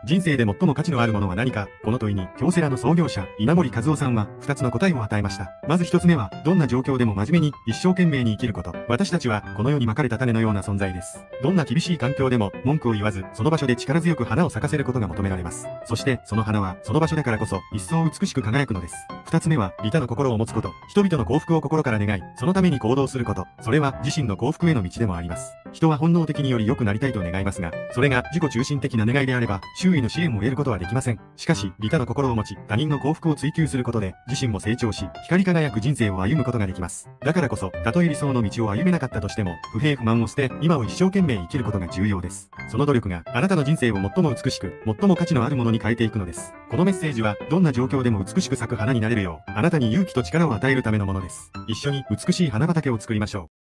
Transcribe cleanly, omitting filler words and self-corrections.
人生で最も価値のあるものは何か、この問いに、京セラの創業者、稲森和夫さんは、2つの答えを与えました。まず1つ目は、どんな状況でも真面目に、一生懸命に生きること。私たちは、この世にまかれた種のような存在です。どんな厳しい環境でも、文句を言わず、その場所で力強く花を咲かせることが求められます。そして、その花は、その場所だからこそ、一層美しく輝くのです。2つ目は、利他の心を持つこと。人々の幸福を心から願い、そのために行動すること。それは、自身の幸福への道でもあります。人は本能的により良くなりたいと願いますが、それが自己中心的な願いであれば、周囲の支援を得ることはできません。しかし、利他の心を持ち、他人の幸福を追求することで、自身も成長し、光り輝く人生を歩むことができます。だからこそ、たとえ理想の道を歩めなかったとしても、不平不満を捨て、今を一生懸命生きることが重要です。その努力が、あなたの人生を最も美しく、最も価値のあるものに変えていくのです。このメッセージは、どんな状況でも美しく咲く花になれるよう、あなたに勇気と力を与えるためのものです。一緒に美しい花畑を作りましょう。